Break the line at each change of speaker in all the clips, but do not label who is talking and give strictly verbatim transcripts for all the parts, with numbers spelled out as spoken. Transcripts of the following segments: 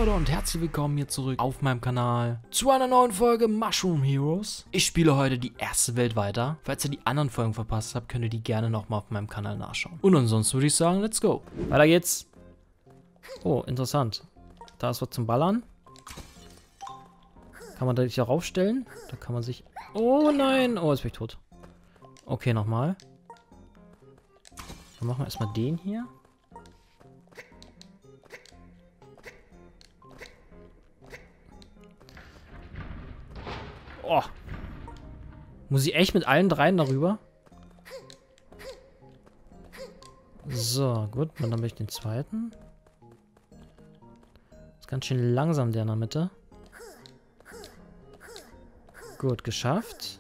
Leute und herzlich willkommen hier zurück auf meinem Kanal zu einer neuen Folge Mushroom Heroes. Ich spiele heute die erste Welt weiter. Falls ihr die anderen Folgen verpasst habt, könnt ihr die gerne nochmal auf meinem Kanal nachschauen. Und ansonsten würde ich sagen, let's go. Weiter geht's. Oh, interessant. Da ist was zum Ballern. Kann man da sich raufstellen? Da kann man sich... Oh nein! Oh, jetzt bin ich tot. Okay, nochmal. Dann machen wir erstmal den hier. Oh. Muss ich echt mit allen dreien darüber? So, gut. Und dann habe ich den zweiten. Ist ganz schön langsam, der in der Mitte. Gut, geschafft.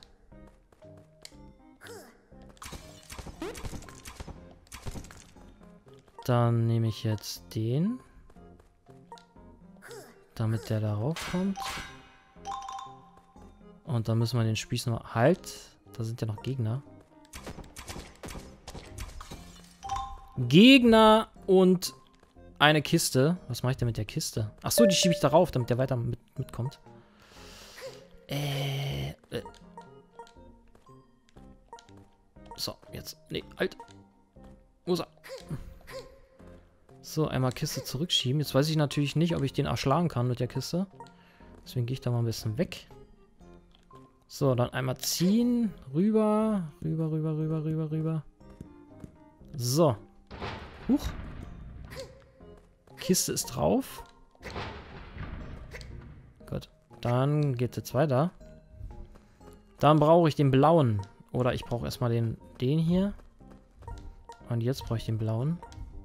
Dann nehme ich jetzt den. Damit der darauf kommt. Und dann müssen wir den Spieß noch... Halt! Da sind ja noch Gegner. Gegner und eine Kiste. Was mache ich denn mit der Kiste? Achso, die schiebe ich darauf, damit der weiter mit, mitkommt. Äh, äh. So, jetzt. Nee, halt. Wo ist er? So, einmal Kiste zurückschieben. Jetzt weiß ich natürlich nicht, ob ich den erschlagen kann mit der Kiste. Deswegen gehe ich da mal ein bisschen weg. So, dann einmal ziehen. Rüber. Rüber, rüber, rüber, rüber, rüber. So. Huch. Kiste ist drauf. Gut. Dann geht es jetzt weiter. Dann brauche ich den blauen. Oder ich brauche erstmal den, den hier. Und jetzt brauche ich den blauen.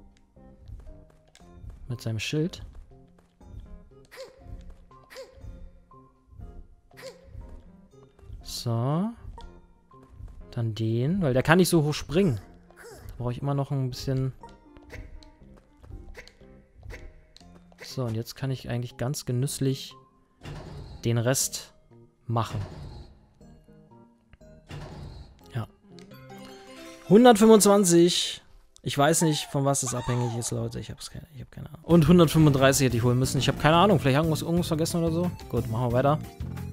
Mit seinem Schild. So. Dann den, weil der kann nicht so hoch springen. Da brauche ich immer noch ein bisschen... So, und jetzt kann ich eigentlich ganz genüsslich den Rest machen. Ja. hundertfünfundzwanzig. Ich weiß nicht, von was es abhängig ist, Leute. Ich habe keine, ich hab keine Ahnung. Und hundertfünfunddreißig hätte ich holen müssen. Ich habe keine Ahnung. Vielleicht haben wir irgendwas vergessen oder so. Gut, machen wir weiter.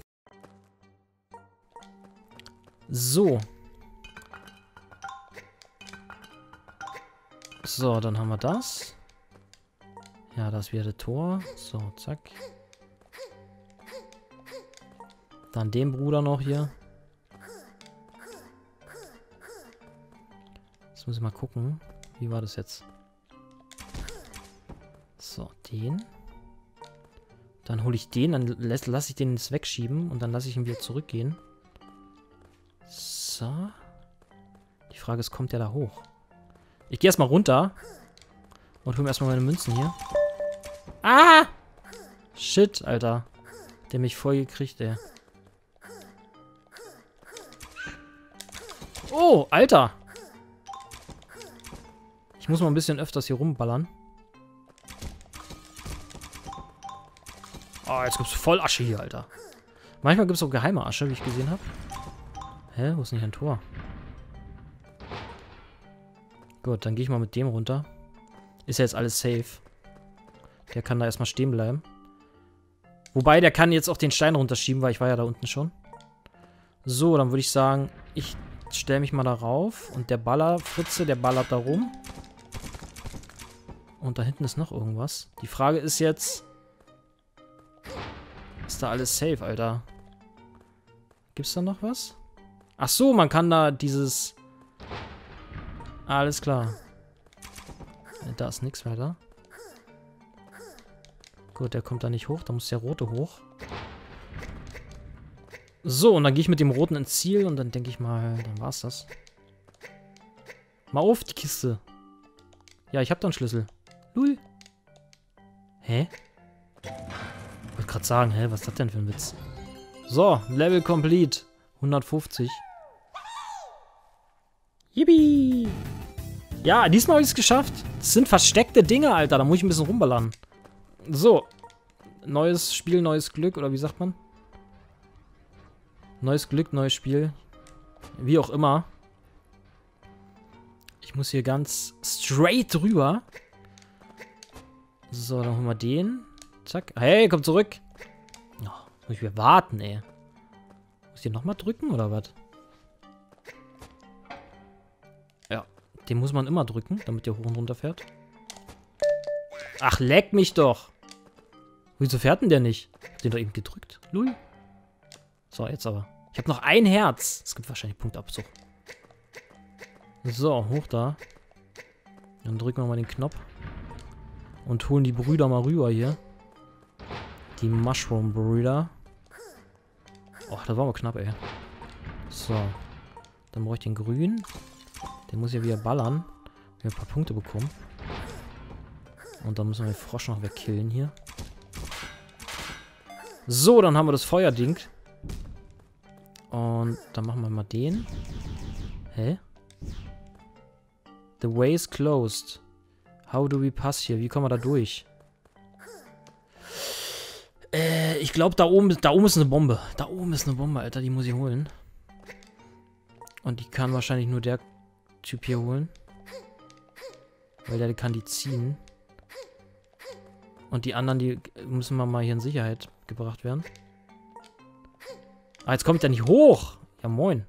So. So, dann haben wir das. Ja, das wäre Tor. So, zack. Dann den Bruder noch hier. Jetzt muss ich mal gucken. Wie war das jetzt? So, den. Dann hole ich den, dann lasse lass ich den jetzt wegschieben und dann lasse ich ihn wieder zurückgehen. So. Die Frage ist, kommt der da hoch? Ich gehe erstmal runter. Und hole mir erstmal meine Münzen hier. Ah! Shit, Alter. Der mich voll gekriegt, ey. Oh, Alter! Ich muss mal ein bisschen öfters hier rumballern. Oh, jetzt gibt's voll Asche hier, Alter. Manchmal gibt es auch geheime Asche, wie ich gesehen habe. Hä? Wo ist nicht ein Tor? Gut, dann gehe ich mal mit dem runter. Ist ja jetzt alles safe. Der kann da erstmal stehen bleiben. Wobei, der kann jetzt auch den Stein runterschieben, weil ich war ja da unten schon. So, dann würde ich sagen, ich stelle mich mal darauf. Und der Ballerfritze, der ballert da rum. Und da hinten ist noch irgendwas. Die Frage ist jetzt... Ist da alles safe, Alter? Gibt's da noch was? Ach so, man kann da dieses... Alles klar. Da ist nichts weiter. Gut, der kommt da nicht hoch. Da muss der rote hoch. So, und dann gehe ich mit dem roten ins Ziel. Und dann denke ich mal, dann war's das. Mal auf, die Kiste. Ja, ich habe da einen Schlüssel. Lul. Hä? Ich wollte gerade sagen, hä, was ist das denn für ein Witz? So, Level complete. hundertfünfzig. Yippie! Ja, diesmal habe ich es geschafft. Das sind versteckte Dinge, Alter. Da muss ich ein bisschen rumballern. So. Neues Spiel, neues Glück. Oder wie sagt man? Neues Glück, neues Spiel. Wie auch immer. Ich muss hier ganz straight drüber. So, dann holen wir den. Zack. Hey, komm zurück. Oh, muss ich wieder warten, ey. Muss ich den nochmal drücken, oder was? Ja, den muss man immer drücken, damit der hoch und runter fährt. Ach, leck mich doch. Wieso fährt denn der nicht? Ich hab den doch eben gedrückt. Lul. So, jetzt aber. Ich habe noch ein Herz. Es gibt wahrscheinlich Punktabzug. So, hoch da. Dann drücken wir mal den Knopf. Und holen die Brüder mal rüber hier. Die Mushroom-Brüder. Oh, das war mal knapp, ey. So. Dann brauche ich den grünen. Den muss ich ja wieder ballern. Wir ein paar Punkte bekommen. Und dann müssen wir den Frosch noch wegkillen hier. So, dann haben wir das Feuerding. Und dann machen wir mal den. Hä? The way is closed. How do we pass hier? Wie kommen wir da durch? Äh, ich glaube, da oben, da oben ist eine Bombe. Da oben ist eine Bombe, Alter. Die muss ich holen. Und die kann wahrscheinlich nur der Typ hier holen. Weil der kann die ziehen. Und die anderen, die müssen wir mal hier in Sicherheit gebracht werden. Ah, jetzt kommt er nicht hoch. Ja, moin.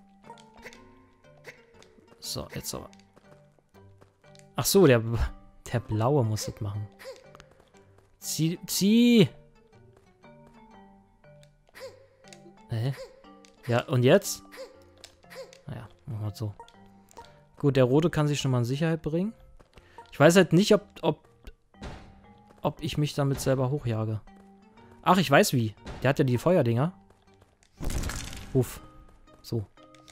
So, jetzt aber. Ach so, der, der Blaue muss das machen. Zieh, zieh. Hä? Ja, und jetzt? Naja, machen wir es so. Gut, der Rote kann sich schon mal in Sicherheit bringen. Ich weiß halt nicht, ob, ob, ob ich mich damit selber hochjage. Ach, ich weiß wie. Der hat ja die Feuerdinger. Uff. So.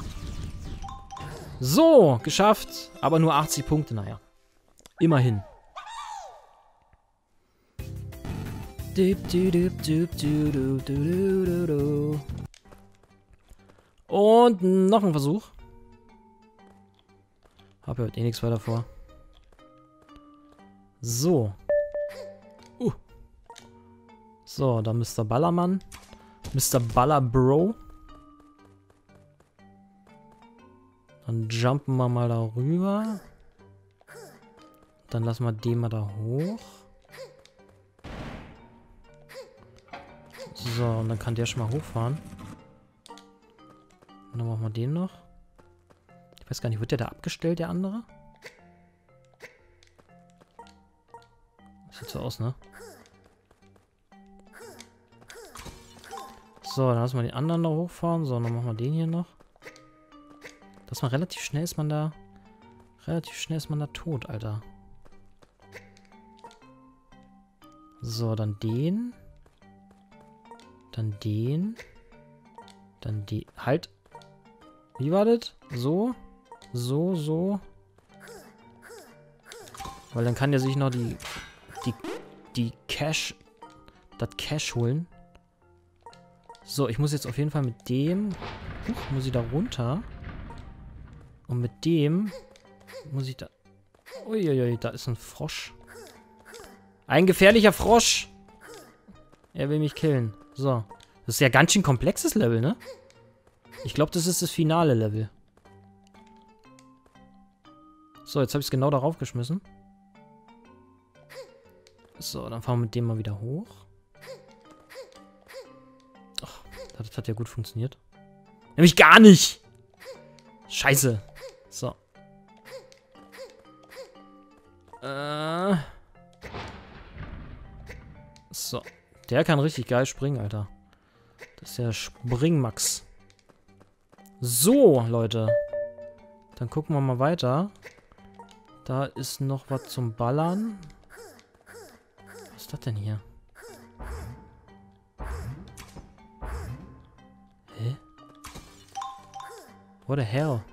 So, geschafft. Aber nur achtzig Punkte, naja. Immerhin. Und noch ein Versuch. Hab ja heute eh nichts weiter vor. So. Uh. So, dann Mister Ballermann. Mister Ballerbro. Dann jumpen wir mal da rüber. Dann lassen wir den mal da hoch. So, und dann kann der schon mal hochfahren. Und dann machen wir den noch. Ich weiß gar nicht, wird der da abgestellt, der andere? Sieht so aus, ne? So, dann lassen wir den anderen da hochfahren. So, dann machen wir den hier noch. Das mal relativ schnell ist man da. Relativ schnell ist man da tot, Alter. So, dann den. Dann den. Dann die. Halt. Wie war das? So. So, so. Weil dann kann der sich noch die. Die. Die Cash. Das Cash holen. So, ich muss jetzt auf jeden Fall mit dem. Huch, muss ich da runter. Und mit dem. Muss ich da. Uiuiui, da ist ein Frosch. Ein gefährlicher Frosch. Er will mich killen. So. Das ist ja ganz schön komplexes Level, ne? Ich glaube, das ist das finale Level. So, jetzt habe ich es genau darauf geschmissen. So, dann fahren wir mit dem mal wieder hoch. Ach, das hat ja gut funktioniert. Nämlich gar nicht! Scheiße. So. Äh. So. Der kann richtig geil springen, Alter. Das ist der Springmax. So, Leute. Dann gucken wir mal weiter. Da ist noch was zum Ballern. Was ist das denn hier? Hä? What the hell?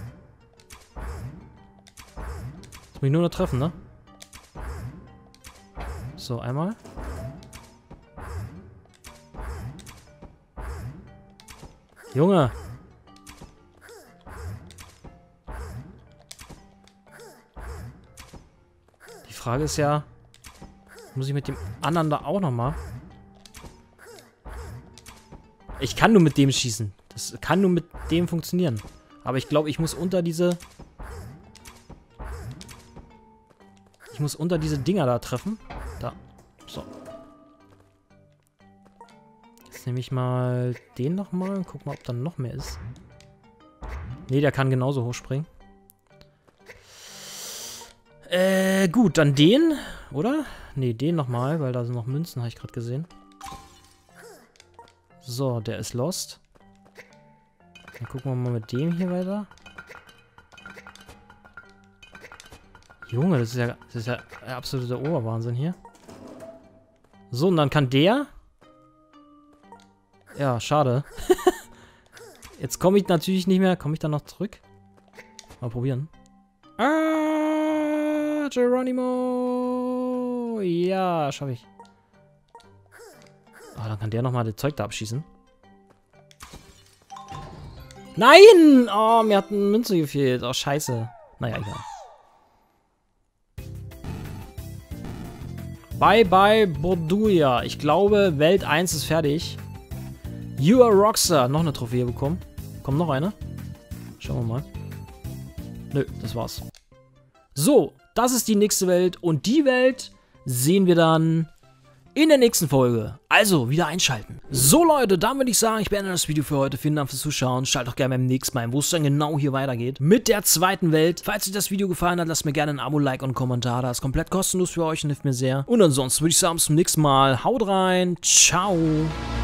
Jetzt muss ich nur noch treffen, ne? So, einmal. Junge! Die Frage ist ja, muss ich mit dem anderen da auch nochmal? Ich kann nur mit dem schießen. Das kann nur mit dem funktionieren. Aber ich glaube, ich muss unter diese... Ich muss unter diese Dinger da treffen. Da. So. Jetzt nehme ich mal den nochmal und guck mal, ob da noch mehr ist. Ne, der kann genauso hochspringen. Äh, gut, dann den, oder? Ne, den nochmal, weil da sind noch Münzen, habe ich gerade gesehen. So, der ist lost. Dann gucken wir mal mit dem hier weiter. Junge, das ist ja, das ist ja der absolute Oberwahnsinn hier. So, und dann kann der... Ja, schade. Jetzt komme ich natürlich nicht mehr... Komme ich dann noch zurück? Mal probieren. Ah, Geronimo! Ja, schaffe ich. Ah, dann kann der nochmal das Zeug da abschießen. Nein! Oh, mir hat eine Münze gefehlt. Oh, scheiße. Naja, egal. Bye, bye, Borduia. Ich glaube, Welt eins ist fertig. You are Rockstar. Noch eine Trophäe bekommen. Kommt noch eine? Schauen wir mal. Nö, das war's. So, das ist die nächste Welt. Und die Welt sehen wir dann in der nächsten Folge. Also, wieder einschalten. So, Leute, dann würde ich sagen, ich beende das Video für heute. Vielen Dank fürs Zuschauen. Schaltet doch gerne beim nächsten Mal ein, wo es dann genau hier weitergeht. Mit der zweiten Welt. Falls euch das Video gefallen hat, lasst mir gerne ein Abo, Like und einen Kommentar. Das ist komplett kostenlos für euch und hilft mir sehr. Und ansonsten würde ich sagen, bis zum nächsten Mal. Haut rein. Ciao.